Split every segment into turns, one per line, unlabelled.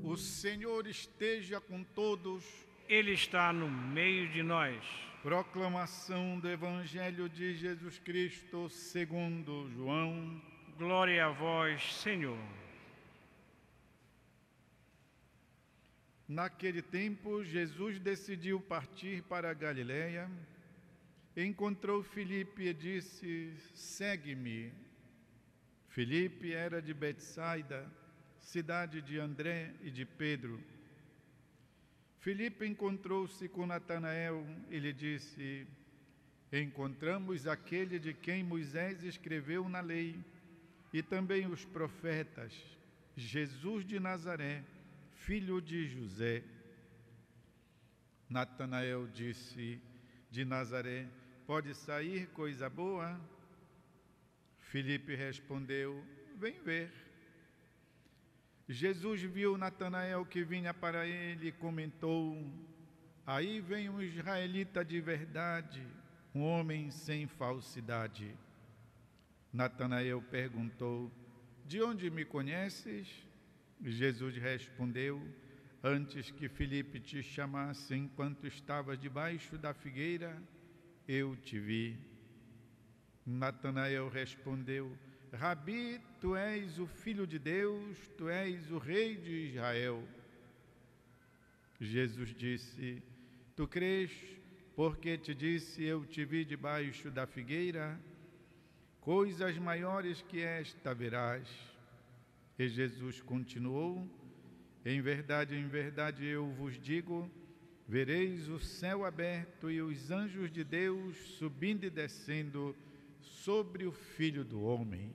O Senhor esteja com todos.
Ele está no meio de nós.
Proclamação do Evangelho de Jesus Cristo segundo João.
Glória a vós, Senhor.
Naquele tempo, Jesus decidiu partir para a Galiléia. Encontrou Filipe e disse: segue-me. Filipe era de Betsaida, cidade de André e de Pedro. Filipe encontrou-se com Natanael e lhe disse: encontramos aquele de quem Moisés escreveu na lei e também os profetas, Jesus de Nazaré, filho de José. Natanael disse: de Nazaré pode sair coisa boa? Filipe respondeu: vem ver. Jesus viu Natanael que vinha para ele e comentou: aí vem um israelita de verdade, um homem sem falsidade. Natanael perguntou: de onde me conheces? Jesus respondeu: antes que Filipe te chamasse, enquanto estavas debaixo da figueira, eu te vi. Natanael respondeu: Rabi, tu és o Filho de Deus, tu és o Rei de Israel. Jesus disse: tu crês, porque te disse, eu te vi debaixo da figueira? Coisas maiores que esta verás. E Jesus continuou: em verdade, eu vos digo, vereis o céu aberto e os anjos de Deus subindo e descendo sobre o Filho do Homem.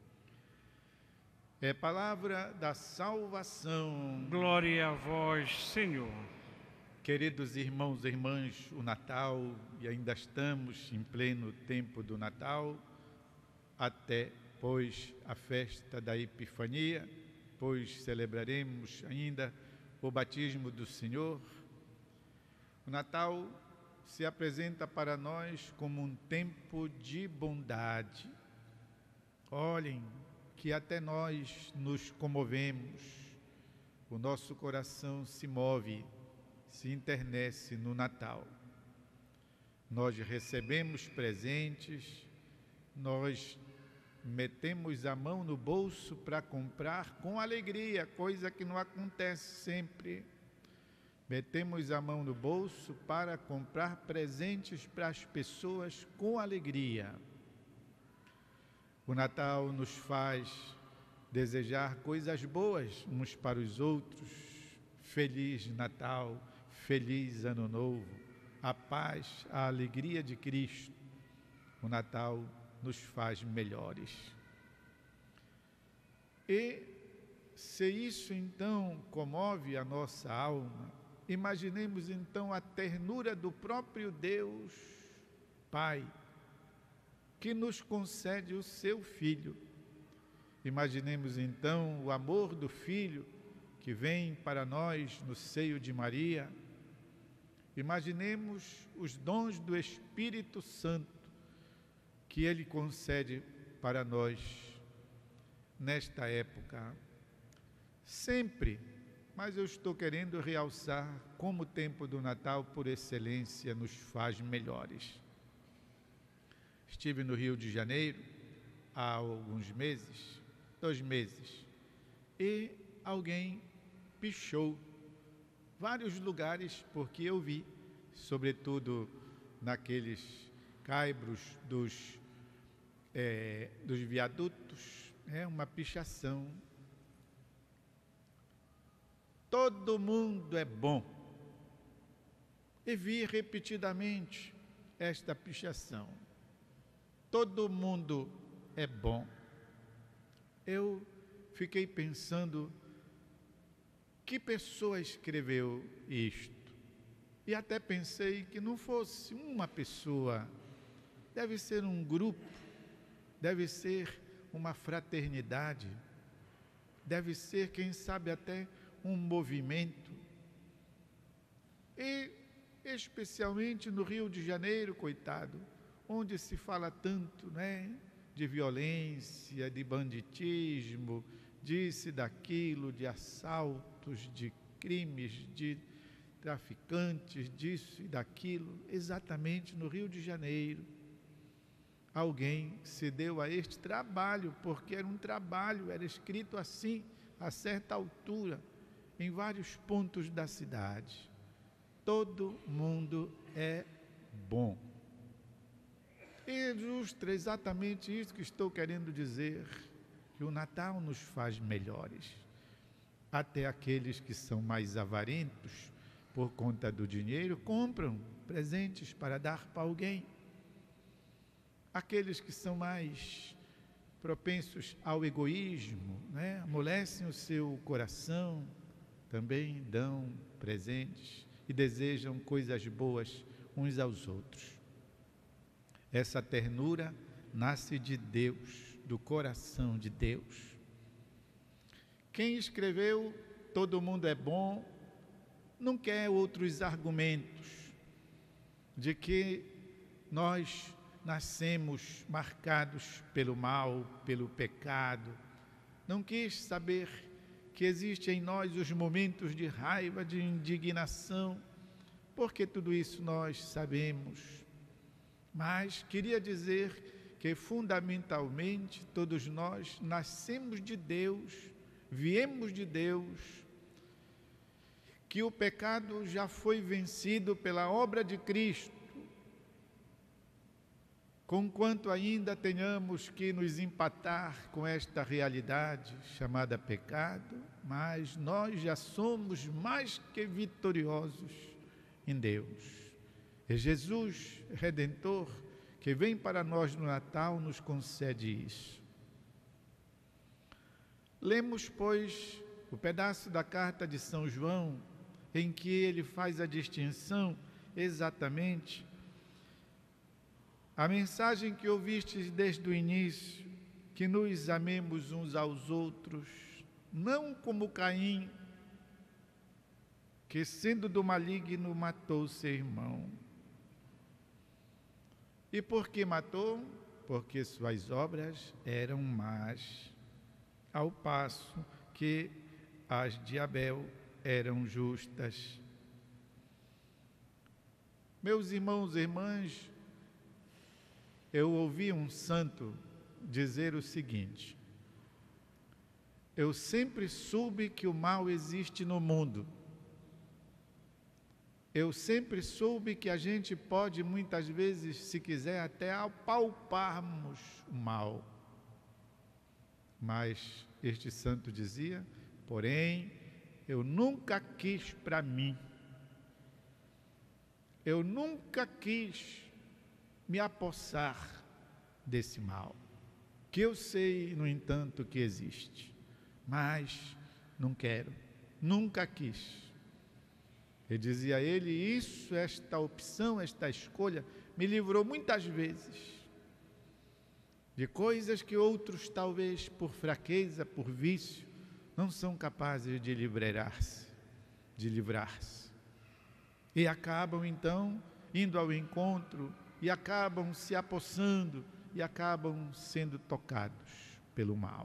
É palavra da salvação.
Glória a vós, Senhor.
Queridos irmãos e irmãs, o Natal, e ainda estamos em pleno tempo do Natal, até pois a festa da Epifania, pois celebraremos ainda o batismo do Senhor. O Natal se apresenta para nós como um tempo de bondade. Olhem que até nós nos comovemos, o nosso coração se move, se enternece no Natal. Nós recebemos presentes, nós metemos a mão no bolso para comprar com alegria, coisa que não acontece sempre. Metemos a mão no bolso para comprar presentes para as pessoas com alegria. O Natal nos faz desejar coisas boas uns para os outros. Feliz Natal, feliz Ano Novo, a paz, a alegria de Cristo. O Natal nos faz melhores. E se isso então comove a nossa alma, imaginemos então a ternura do próprio Deus Pai, que nos concede o seu Filho. Imaginemos então o amor do Filho que vem para nós no seio de Maria. Imaginemos os dons do Espírito Santo que Ele concede para nós nesta época. Sempre, mas eu estou querendo realçar como o tempo do Natal, por excelência, nos faz melhores. Estive no Rio de Janeiro há alguns meses, 2 meses, e alguém pichou vários lugares, porque eu vi, sobretudo naqueles caibros dos viadutos, uma pichação. Todo mundo é bom. E vi repetidamente esta pichação. Todo mundo é bom. Eu fiquei pensando, que pessoa escreveu isto? E até pensei que não fosse uma pessoa, deve ser um grupo, deve ser uma fraternidade, deve ser, quem sabe, até um movimento. E especialmente no Rio de Janeiro, coitado, onde se fala tanto, de violência, de banditismo, disse daquilo, de assaltos, de crimes, de traficantes, disso e daquilo. Exatamente no Rio de Janeiro, alguém se deu a este trabalho, porque era um trabalho, era escrito assim, a certa altura, em vários pontos da cidade: todo mundo é bom. E ilustra exatamente isso que estou querendo dizer, que o Natal nos faz melhores. Até aqueles que são mais avarentos, por conta do dinheiro, compram presentes para dar para alguém. Aqueles que são mais propensos ao egoísmo, amolecem o seu coração, também dão presentes e desejam coisas boas uns aos outros. Essa ternura nasce de Deus, do coração de Deus. Quem escreveu "Todo mundo é bom" não quer outros argumentos de que nós nascemos marcados pelo mal, pelo pecado. Não quis saber que existem em nós os momentos de raiva, de indignação, porque tudo isso nós sabemos. Mas queria dizer que fundamentalmente todos nós nascemos de Deus, viemos de Deus, que o pecado já foi vencido pela obra de Cristo, conquanto ainda tenhamos que nos empatar com esta realidade chamada pecado, mas nós já somos mais que vitoriosos em Deus. E Jesus, Redentor, que vem para nós no Natal, nos concede isso. Lemos, pois, o pedaço da carta de São João, em que ele faz a distinção exatamente. A mensagem que ouvistes desde o início, que nos amemos uns aos outros, não como Caim, que sendo do maligno matou seu irmão. E por que matou? Porque suas obras eram más, ao passo que as de Abel eram justas. Meus irmãos e irmãs, eu ouvi um santo dizer o seguinte: eu sempre soube que o mal existe no mundo. Eu sempre soube que a gente pode, muitas vezes, se quiser, até apalparmos o mal. Mas este santo dizia: porém, eu nunca quis para mim. Eu nunca quis me apossar desse mal, que eu sei, no entanto, que existe, mas não quero, nunca quis. E dizia ele, isso, esta opção, esta escolha, me livrou muitas vezes de coisas que outros, talvez por fraqueza, por vício, não são capazes de livrar-se. E acabam, então, indo ao encontro, e acabam se apossando, e acabam sendo tocados pelo mal.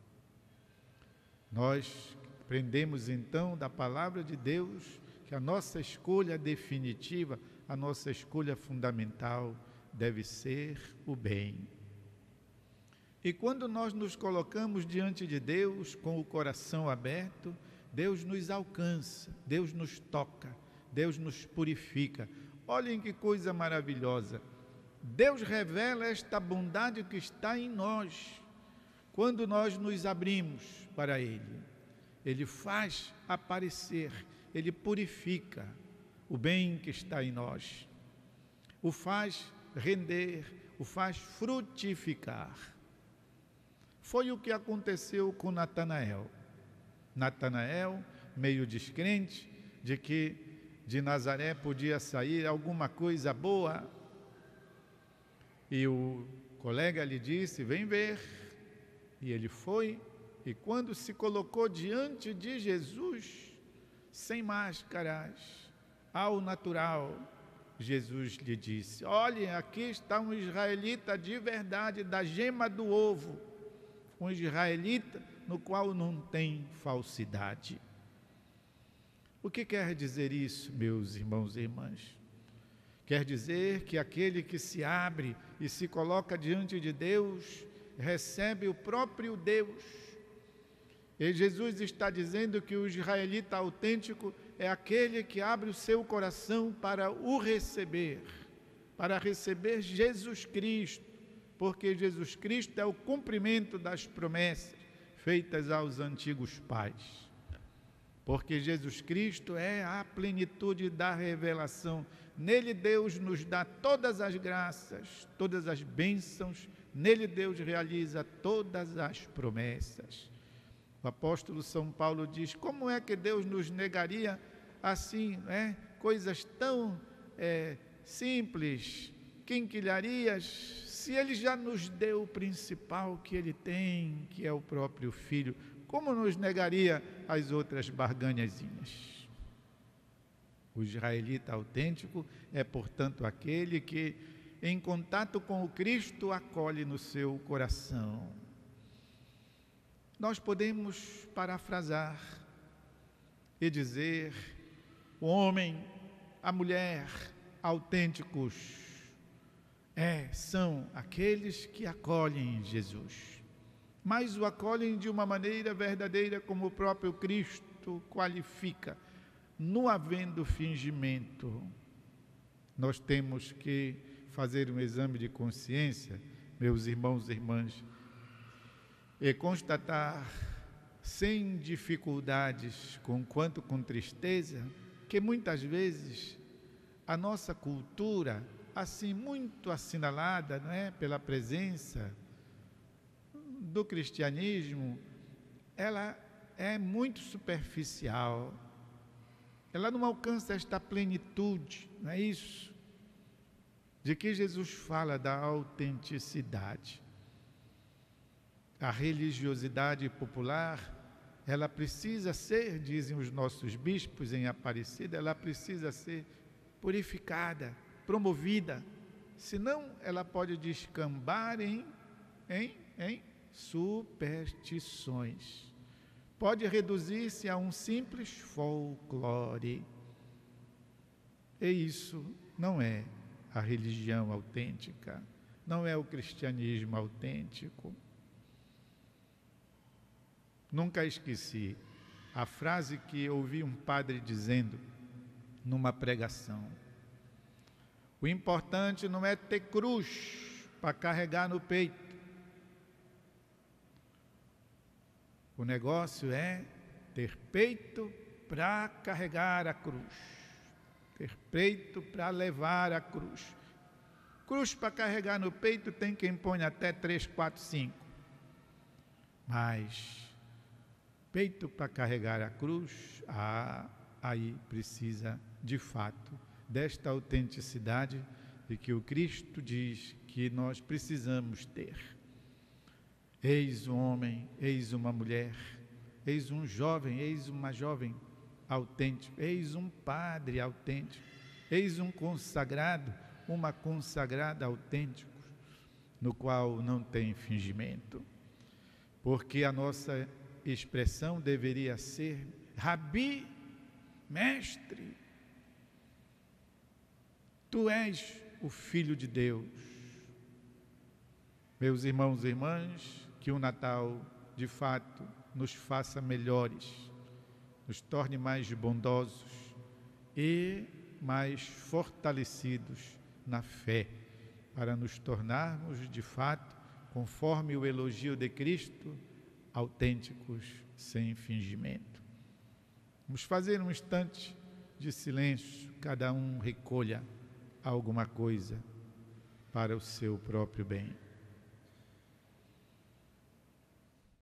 Nós aprendemos, então, da palavra de Deus, que a nossa escolha definitiva, a nossa escolha fundamental deve ser o bem. E quando nós nos colocamos diante de Deus com o coração aberto, Deus nos alcança, Deus nos toca, Deus nos purifica. Olhem que coisa maravilhosa! Deus revela esta bondade que está em nós. Quando nós nos abrimos para Ele, Ele faz aparecer, Ele purifica o bem que está em nós, o faz render, o faz frutificar. Foi o que aconteceu com Natanael. Natanael, meio descrente de que de Nazaré podia sair alguma coisa boa, e o colega lhe disse, vem ver, e ele foi, e quando se colocou diante de Jesus, sem máscaras, ao natural, Jesus lhe disse, olhe, aqui está um israelita de verdade, da gema do ovo, um israelita no qual não tem falsidade. O que quer dizer isso, meus irmãos e irmãs? Quer dizer que aquele que se abre e se coloca diante de Deus, recebe o próprio Deus. E Jesus está dizendo que o israelita autêntico é aquele que abre o seu coração para o receber, para receber Jesus Cristo, porque Jesus Cristo é o cumprimento das promessas feitas aos antigos pais. Porque Jesus Cristo é a plenitude da revelação. Nele Deus nos dá todas as graças, todas as bênçãos. Nele Deus realiza todas as promessas. O apóstolo São Paulo diz: como é que Deus nos negaria assim, coisas tão simples, quinquilharias, se Ele já nos deu o principal que Ele tem, que é o próprio Filho? Como nos negaria as outras barganhazinhas? O israelita autêntico é, portanto, aquele que, em contato com o Cristo, acolhe no seu coração. Nós podemos parafrasar e dizer: o homem, a mulher autênticos são aqueles que acolhem Jesus, mas o acolhem de uma maneira verdadeira, como o próprio Cristo qualifica, não havendo fingimento. Nós temos que fazer um exame de consciência, meus irmãos e irmãs, e constatar, sem dificuldades, conquanto com tristeza, que muitas vezes a nossa cultura, assim muito assinalada, pela presença do cristianismo, ela é muito superficial. Ela não alcança esta plenitude, não é isso? De que Jesus fala da autenticidade. A religiosidade popular, ela precisa ser, dizem os nossos bispos em Aparecida, ela precisa ser purificada, promovida, senão ela pode descambar em superstições. Pode reduzir-se a um simples folclore. E isso não é a religião autêntica, não é o cristianismo autêntico. Nunca esqueci a frase que ouvi um padre dizendo numa pregação: o importante não é ter cruz para carregar no peito. O negócio é ter peito para carregar a cruz, ter peito para levar a cruz. Cruz para carregar no peito tem quem põe até 3, 4, 5. Mas peito para carregar a cruz, aí precisa, de fato, desta autenticidade de que o Cristo diz que nós precisamos ter. Eis um homem, eis uma mulher, eis um jovem, eis uma jovem autêntico, eis um padre autêntico, eis um consagrado, uma consagrada autêntico, no qual não tem fingimento, porque a nossa expressão deveria ser: Rabi, mestre, tu és o Filho de Deus. Meus irmãos e irmãs, que o Natal, de fato, nos faça melhores, nos torne mais bondosos e mais fortalecidos na fé, para nos tornarmos, de fato, conforme o elogio de Cristo, autênticos, sem fingimento. Vamos fazer um instante de silêncio, cada um recolha alguma coisa para o seu próprio bem.